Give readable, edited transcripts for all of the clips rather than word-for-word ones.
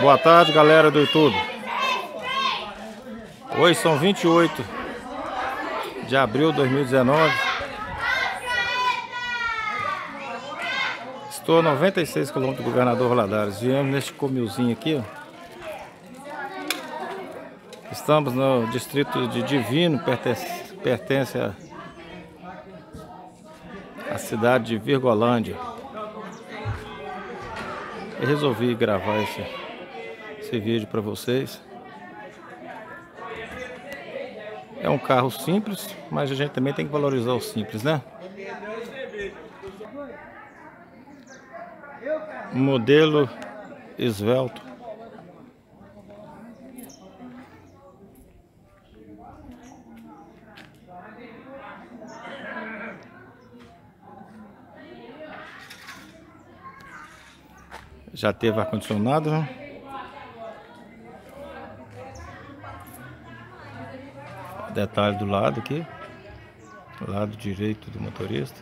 Boa tarde, galera do YouTube. Hoje são 28 de abril de 2019. Estou a 96 km do Governador Valadares. Viemos neste comilzinho aqui, ó. Estamos no distrito de Divino, pertence à cidade de Virgolândia. Eu resolvi gravar esse vídeo para vocês. É um carro simples, mas a gente também tem que valorizar o simples, né? Modelo esvelto. Já teve ar-condicionado, né? Detalhe do lado aqui, do lado direito do motorista.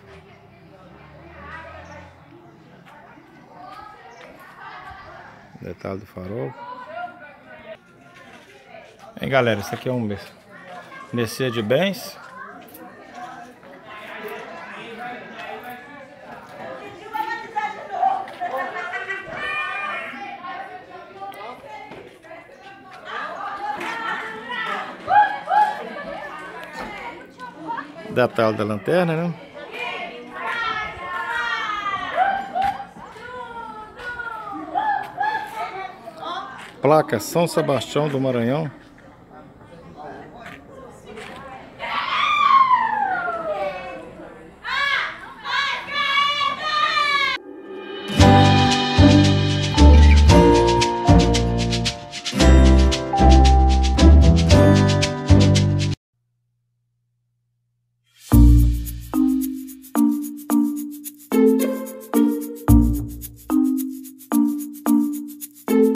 Detalhe do farol. Hein, galera, isso aqui é um Mercedes-Benz. Detalhe da lanterna, né? Placa São Sebastião do Maranhão.